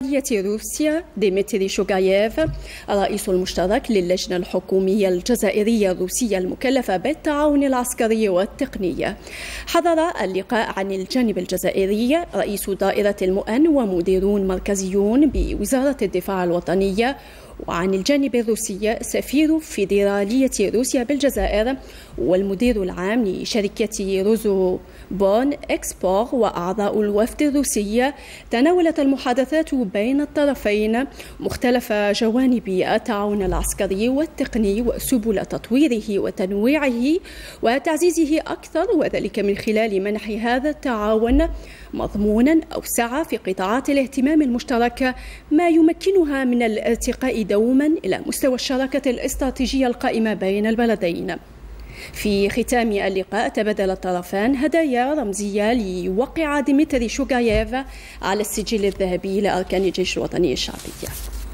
روسيا ديمتري شوغاييف الرئيس المشترك للجنة الحكومية الجزائرية الروسية المكلفة بالتعاون العسكري والتقني. حضر اللقاء عن الجانب الجزائري رئيس دائرة المؤن ومديرون مركزيون بوزارة الدفاع الوطنية، وعن الجانب الروسي سفير فيدرالية روسيا بالجزائر والمدير العام لشركة روزو بون إكسبور وأعضاء الوفد الروسي. تناولت المحادثات بين الطرفين مختلف جوانب التعاون العسكري والتقني وسبل تطويره وتنويعه وتعزيزه أكثر، وذلك من خلال منح هذا التعاون مضمونا أوسع في قطاعات الاهتمام المشترك، ما يمكنها من الارتقاء دوما إلى مستوى الشراكة الاستراتيجية القائمة بين البلدين. في ختام اللقاء تبادل الطرفان هدايا رمزية ليوقع ديمتري شوغاييف على السجل الذهبي لأركان الجيش الوطني الشعبي.